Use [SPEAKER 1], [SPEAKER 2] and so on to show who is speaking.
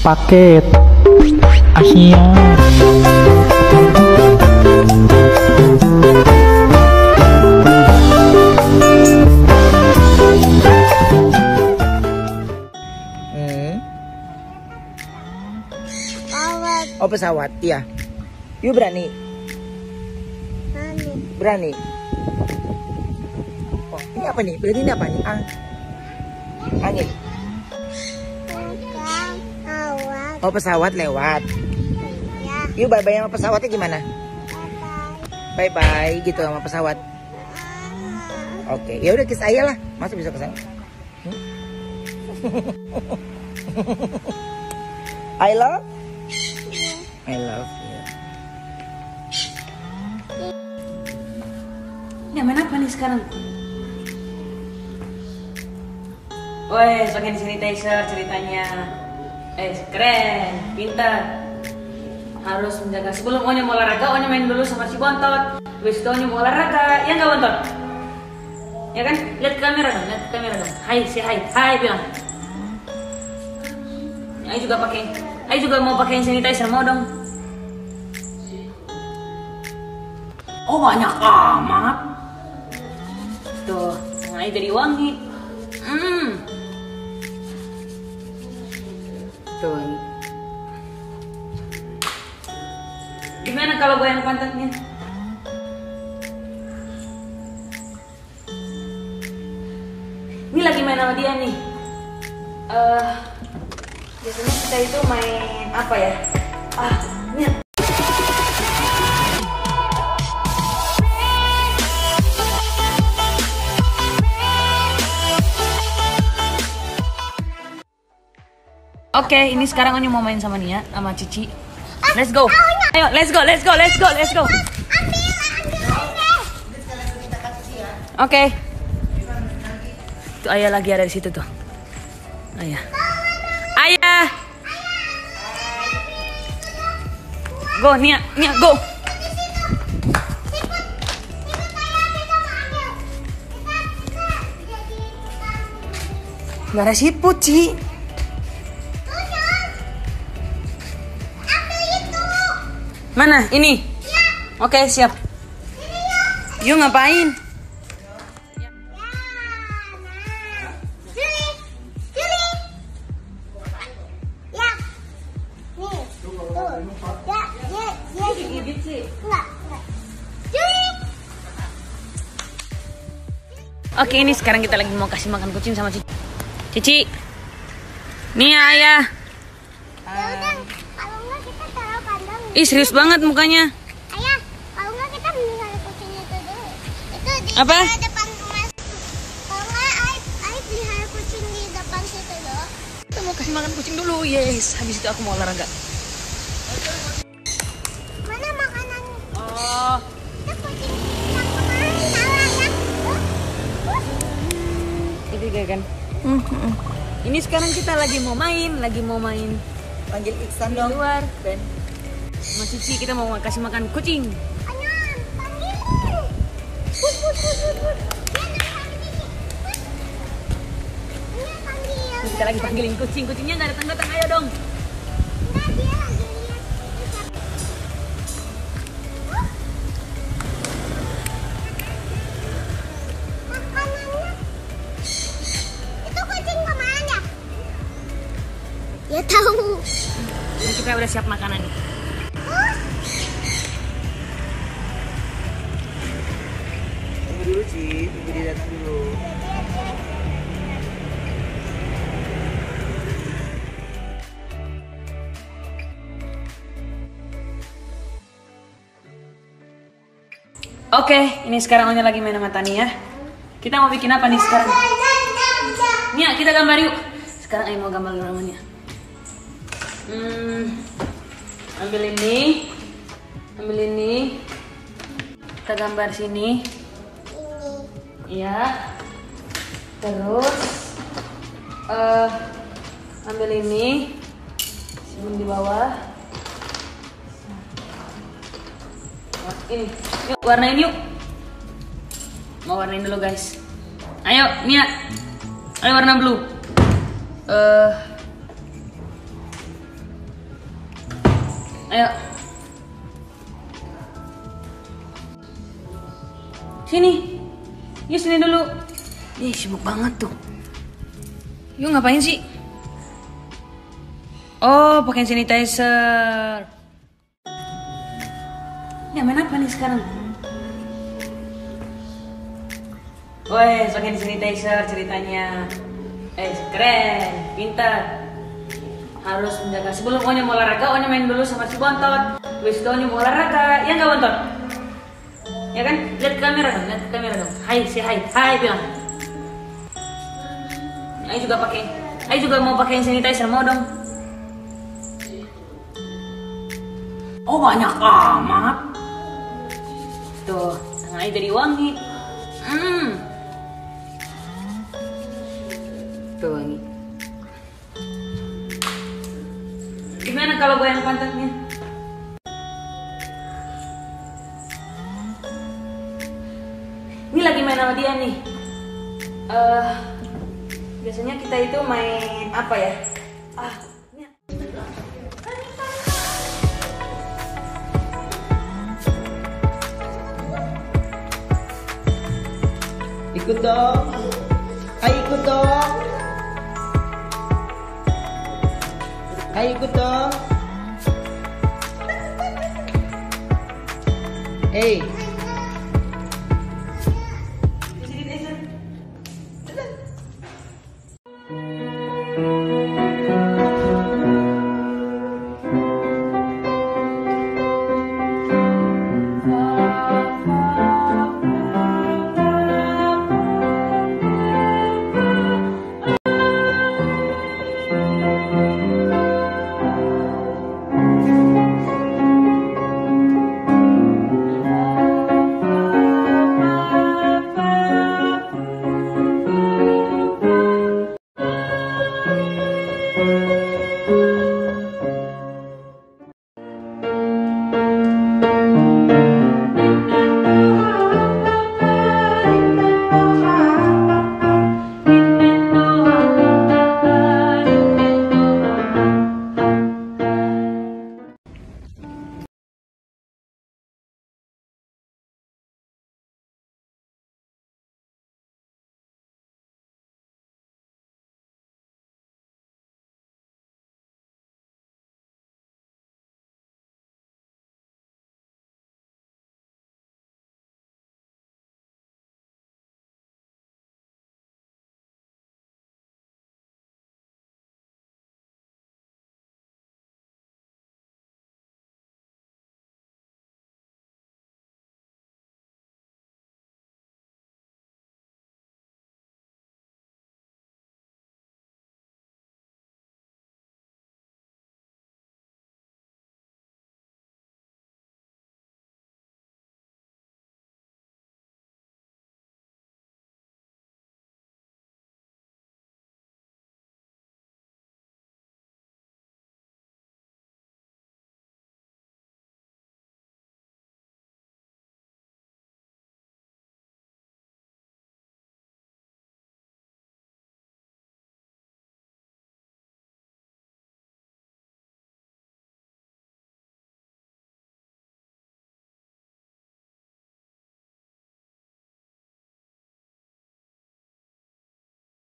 [SPEAKER 1] paket Asia.
[SPEAKER 2] Oh pesawat, iya. You berani? Berani. Oh, ini apa nih? Berarti ini apa nih? Angin. Oh pesawat lewat. You bye-bye sama pesawatnya gimana? Bye-bye gitu sama pesawat. Oke, ya udah kiss ayah lah. Masa bisa kesana? I love you.
[SPEAKER 3] Ini main apa nih sekarang? Woi, pakai sanitizer ceritanya. Keren, pintar. Harus menjaga sebelum Onya mau olahraga, Onya main dulu sama si Bontot. Habis itu Onya mau olahraga, ya nggak Bontot? Ya kan? Lihat ke kamera dong, Hai, say hi, hai bilang. Ayo juga mau pakai sanitizer, mau dong? Oh banyak amat. Tuh, Ayo jadi wangi. Tuh. Gimana kalau goyang pantatnya? Ini lagi main sama dia nih. Biasanya kita itu main apa ya? Ini. Oke, ini sekarang Onya mau main sama Nia, sama Cici. Let's go. Ayo, let's go. Oke. Tuh Ayah lagi ada di situ tuh. Ayah. Go, Nia, go. Gak ada siput, Ci. Mana? Ini? Oke, siap. Yuk ngapain? Oke, ini sekarang kita lagi mau kasih makan kucing sama Cici. Cici. Nih Ayah. Ih, serius banget mukanya.
[SPEAKER 4] Ayah, kalau nggak kita melihara kucing itu dulu. Itu di
[SPEAKER 3] Apa?
[SPEAKER 4] depan rumah. Kalau nggak, Ayah pelihara kucing di depan situ dulu.
[SPEAKER 3] Kita mau kasih makan kucing dulu, yes. Habis itu aku mau olahraga.
[SPEAKER 4] Mana makanannya?
[SPEAKER 3] Oh.
[SPEAKER 4] Itu kucing yang kemarin salah ya.
[SPEAKER 3] Itu juga kan. Ini sekarang kita lagi mau main.
[SPEAKER 2] Panggil Iksan
[SPEAKER 3] Di
[SPEAKER 2] dong.
[SPEAKER 3] luar. Dan sama Cici kita mau kasih makan kucing.
[SPEAKER 4] Anyan, panggil. Put. Ini panggil.
[SPEAKER 3] Terus kita lagi panggilin kucing. Kucingnya nggak datang. Ayo dong.
[SPEAKER 4] Enggak, dia lagi lihat. Makanannya. Itu kucing kemana ya? Ya tahu.
[SPEAKER 3] Ini kita udah siap makanan nih.
[SPEAKER 2] Tunggu dulu, Ci. Tunggu dia datang dulu.
[SPEAKER 3] Oke, ini sekarang Onya lagi main sama Tania. Kita mau bikin apa nih sekarang? Nia, kita gambar yuk. Sekarang Ayo mau gambar dulu namanya. Ambil ini. Kita gambar sini. Iya. Terus ambil ini. Simpan di bawah. Ini. Yuk, warnain yuk. Mau warnain dulu, guys. Ayo, Nia. Ayo warna blue. Ayo. Sini. Yuk sini dulu. Ih, sibuk banget tuh. Yuk ngapain sih? Oh, pakai sanitizer. Ya, main apa nih sekarang? Woi, pakai sanitizer ceritanya. Keren, pintar. Harus menjaga. Sebelum Onya mau olahraga, Onya main dulu sama si Bontot. Habis itu Onya mau olahraga, ya nggak Bontot? Ya kan? Lihat ke kamera dong, lihat ke kamera dong. Hai, si hai, hai bilang. Ayo juga pakai. Ayo juga mau pakai sanitizer, mau dong. Oh, banyak amat. Tuh, tangan Ayo jadi wangi. Tuh wangi. Gimana kalau goyang pantatnya? Ini lagi main sama dia nih. Biasanya kita itu main apa ya? Ini.
[SPEAKER 2] Ikut dong. Ayo ikut dong. Ayo ikut dong. Hey.